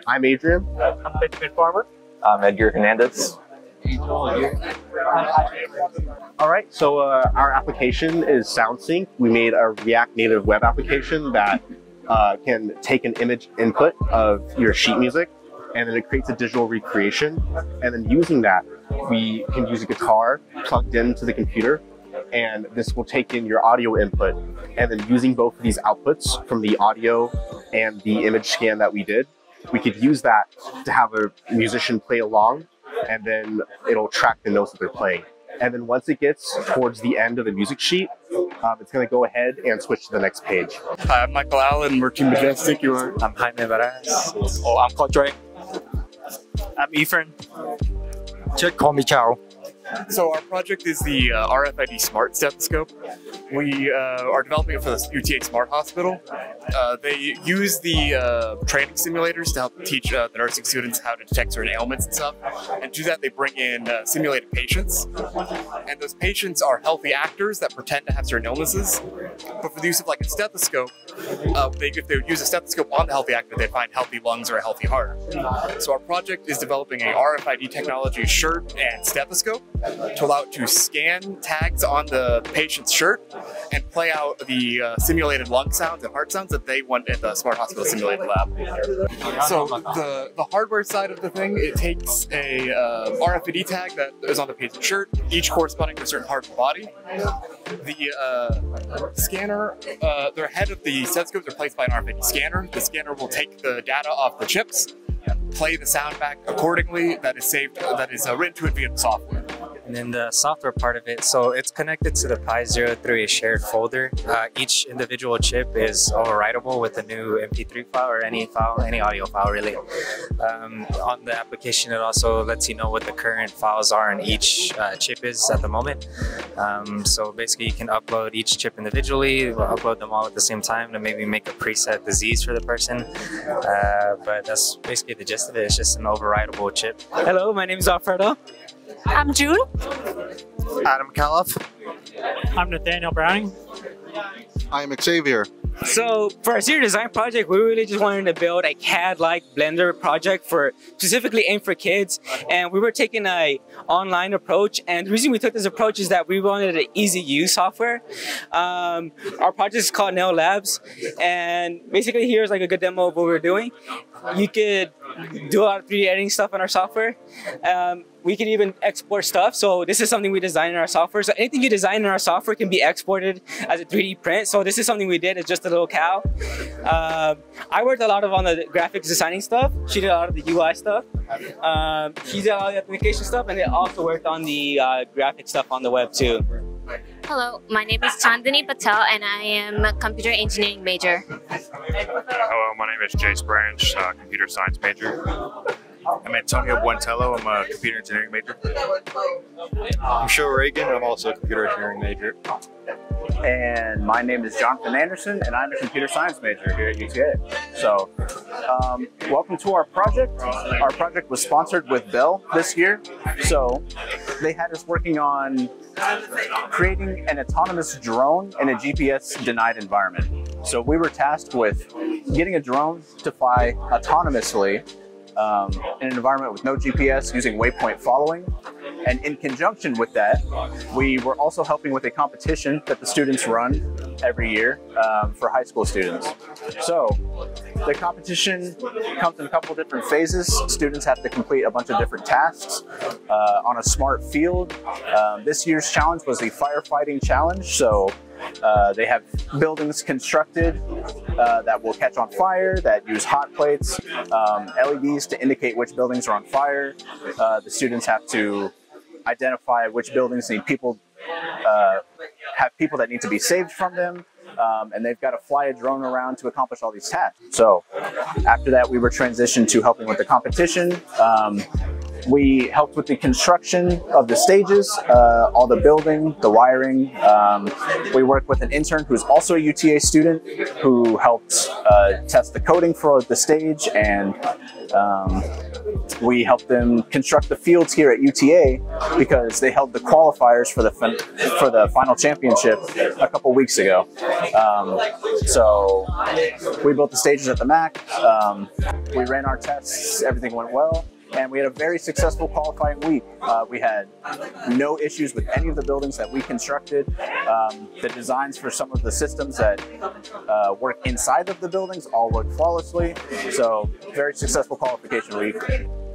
I'm Adrian. I'm Benjamin Farmer. I'm Edgar Hernandez. All right, so our application is SoundSync. We made a React Native web application that can take an image input of your sheet music, and then it creates a digital recreation. And then using that, we can use a guitar plugged into the computer, and this will take in your audio input. And then using both of these outputs from the audio and the image scan that we did, we could use that to have a musician play along, and then it'll track the notes that they're playing. And then once it gets towards the end of the music sheet, it's going to go ahead and switch to the next page. Hi, I'm Michael Allen, working Majestic. You are? I'm Jaime Varas. Oh, I'm Kodre. I'm Ephraim. Just call me Chow. So our project is the RFID Smart Stethoscope. We are developing it for the UTA Smart Hospital. They use the training simulators to help teach the nursing students how to detect certain ailments and stuff. And to do that, they bring in simulated patients. And those patients are healthy actors that pretend to have certain illnesses. But for the use of like a stethoscope, if they use a stethoscope on the healthy actor, they find healthy lungs or a healthy heart. So our project is developing a RFID technology shirt and stethoscope to allow it to scan tags on the patient's shirt and play out the simulated lung sounds and heart sounds that they want at the Smart Hospital Simulated Lab. So the hardware side of the thing, it takes a RFID tag that is on the patient's shirt, each corresponding to a certain part of the body. The scanner, the head of the stethoscope is replaced by an RFID scanner. The scanner will take the data off the chips, play the sound back accordingly, that is saved, that is written to it via the software. And then the software part of it, so it's connected to the Pi0 through a shared folder. Each individual chip is overwritable with a new MP3 file or any audio file really. On the application, it also lets you know what the current files are in each chip is at the moment. So basically you can upload each chip individually, upload them all at the same time to maybe make a preset disease for the person. But that's basically the gist of it. It's just an overwritable chip. Hello, my name is Alfredo. I'm June. Adam Califf. I'm Nathaniel Browning. I'm Xavier. So for our senior design project, we really just wanted to build a CAD-like Blender project for specifically aimed for kids. And we were taking an online approach. And the reason we took this approach is that we wanted an easy use software. Our project is called Nail Labs. And basically here's like a good demo of what we're doing. You could do a lot of 3D editing stuff in our software. We can even export stuff. So this is something we designed in our software. So anything you design in our software can be exported as a 3D print. So this is something we did. It's just a little cow. I worked a lot on the graphics designing stuff. She did a lot of the UI stuff. She did a lot of the application stuff, and they also worked on the graphic stuff on the web too. Hello, my name is Chandani Patel and I am a computer engineering major. Hello, my name is Jace Branch, computer science major. I'm Antonio Buentello, I'm a computer engineering major. I'm Joe Reagan, I'm also a computer engineering major. And my name is Jonathan Anderson, and I'm a computer science major here at UTA. So, welcome to our project. Our project was sponsored with Bell this year. So, they had us working on creating an autonomous drone in a GPS-denied environment. So, we were tasked with getting a drone to fly autonomously in an environment with no GPS, using waypoint following. And in conjunction with that, we were also helping with a competition that the students run every year for high school students. So the competition comes in a couple of different phases. Students have to complete a bunch of different tasks on a smart field. This year's challenge was the firefighting challenge. So they have buildings constructed that will catch on fire, that use hot plates, LEDs to indicate which buildings are on fire. The students have to identify which buildings need people, have people that need to be saved from them, and they've got to fly a drone around to accomplish all these tasks. So after that, we were transitioned to helping with the competition. We helped with the construction of the stages, all the building, the wiring. We worked with an intern who's also a UTA student who helped test the coding for the stage and We helped them construct the fields here at UTA because they held the qualifiers for the final championship a couple weeks ago. So we built the stages at the MAC. We ran our tests. Everything went well. And we had a very successful qualifying week. We had no issues with any of the buildings that we constructed. The designs for some of the systems that work inside of the buildings all worked flawlessly. So very successful qualification week.